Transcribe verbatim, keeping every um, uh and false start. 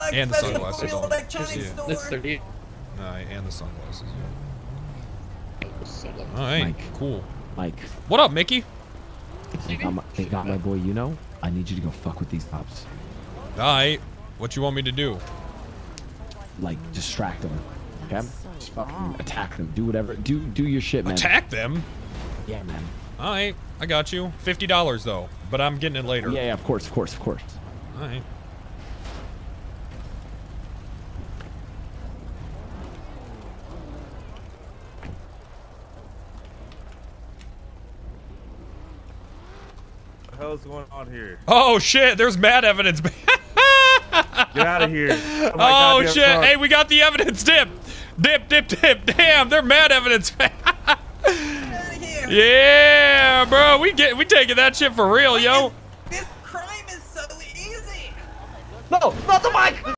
And the sunglasses. The On. yeah. That's thirty. Uh, and the sunglasses. All right, Mike. cool. Mike. What up, Mickey? They got, my, they got my boy, you know. I need you to go fuck with these cops. All right. What you want me to do? Like, distract them. Okay? Just fucking attack them. Do whatever. Do do your shit, man. Attack them? Yeah, man. All right. I got you. fifty dollars, though. But I'm getting it later. Yeah, yeah, of course, of course, of course. All right. What the hell's going on here? Oh, shit. There's mad evidence. Get out of here. Oh, oh shit. Truck. Hey, we got the evidence. Dip. Dip, dip, dip. Damn, they're mad evidence. Yeah, bro. We get we taking that shit for real, yo. This crime is so easy. No, not the mic.